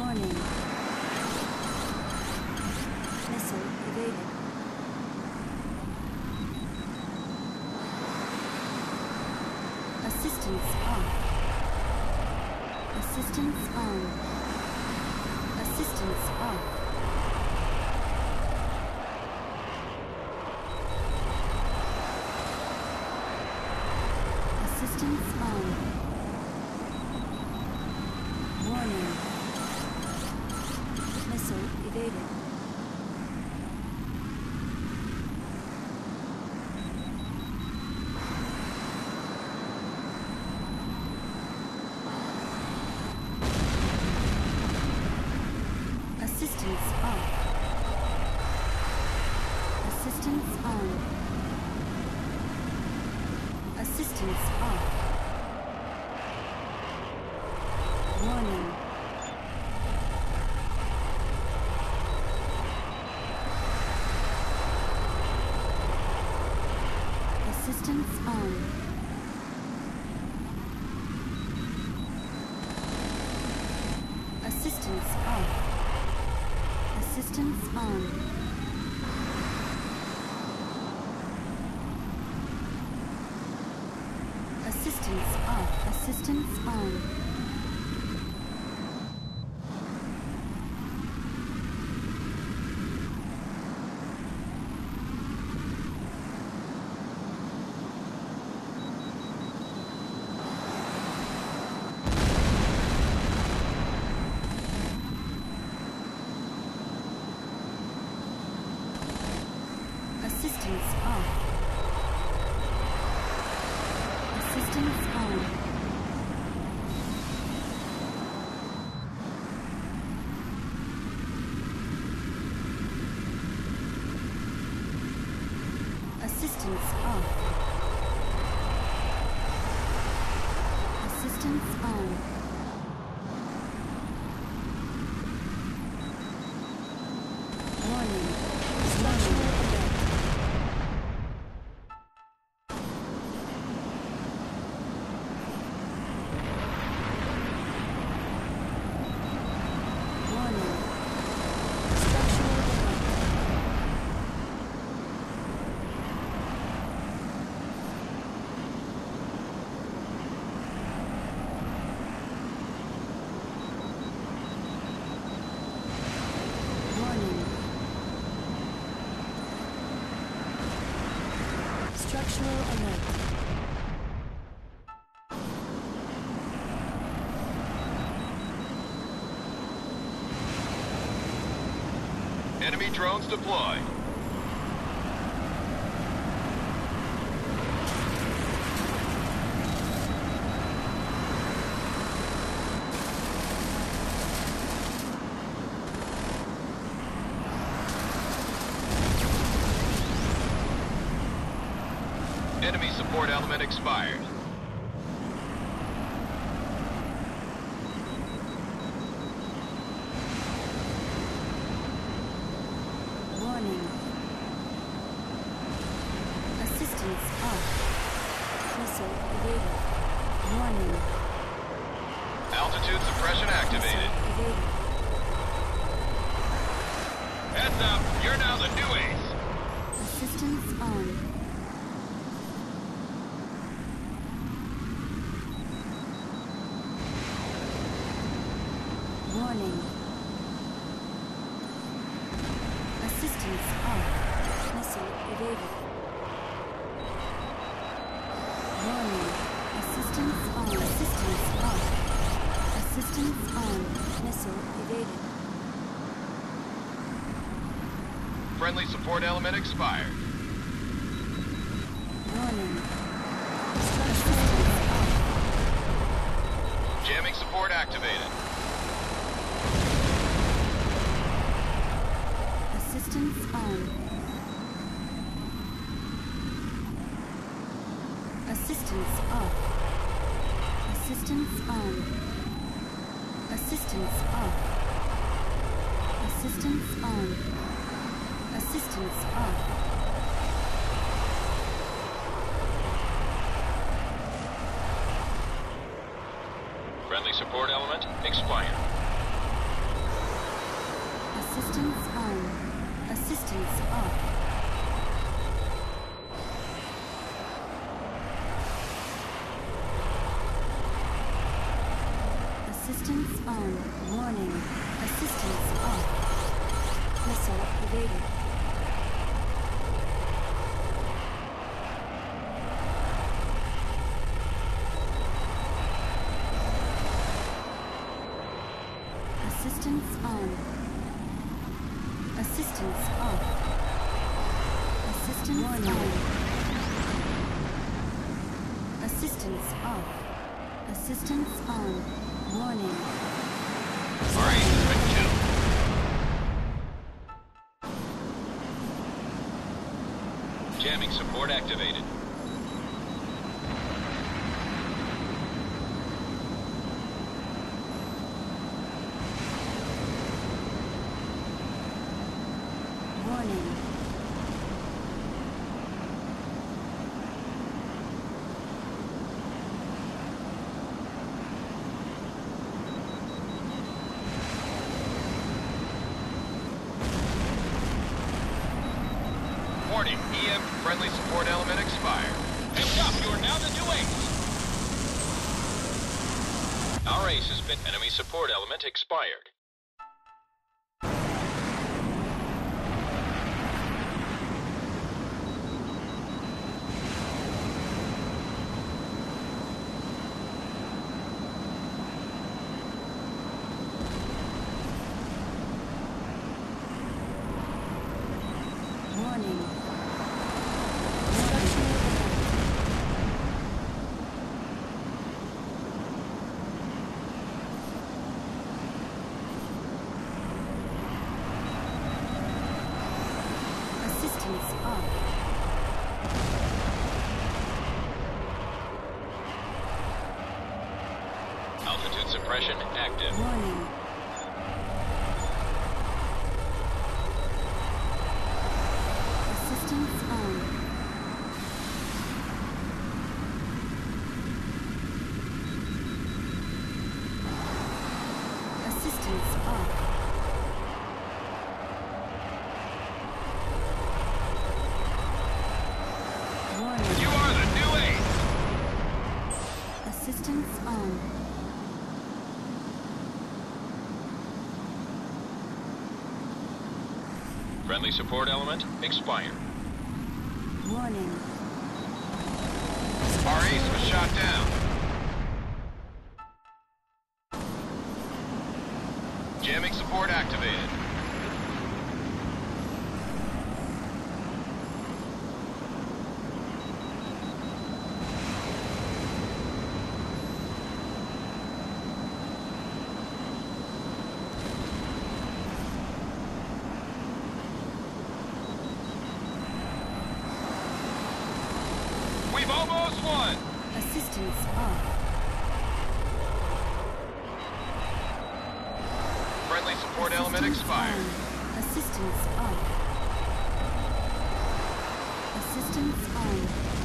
Warning. Missile evaded. Assistance on. Assistance on. Assistance off. Assistance on. Warning. Missile evaded. Assistance off. Assistance on. Assistance off. Warning. Assistance on. Assistance off. Assistance on. Assistance off. Assistance on. Assistance off. Assistance on. Assistance off. Assistance on. Warning. Structural alert. Warning. Structural alert. Warning. Structural alert. Enemy drones deployed. Enemy support element expired. Warning. Assistance off. Missile evaded. Warning. Altitude suppression activated. Missile evaded. Heads up, you're now the new ace. Assistance on. Warning. Assistance off. Missile evaded. Warning. Assistance on. Assistance off. Assistance on. Missile evaded. Friendly support element expired. Warning. Assistance off. Jamming support activated. Assistance on. Assistance off. Assistance on. Assistance off. Assistance on. Assistance off. Friendly support element expired. Assistance on. Assistance off. Assistance on. Warning. Assistance off. Missile evaded. Assistance on. Assistance off. Assistance on. Assistance off. Assistance on. Warning. Our ace has been killed. Jamming support activated. Warning. Warning, EM friendly support element expired. Heads up, you are now the new ace. Our ace has been enemy support element expired. Warning. Assistance off. Altitude suppression active. Warning. Assistance on. Assistance off. Warning. You are the new ace. Assistance on. Friendly support element expired. Warning. Our ace was shot down. Jamming support activated. We've almost won! Assistance off. Friendly support element Assistance expired. on. Assistance off. Assistance on.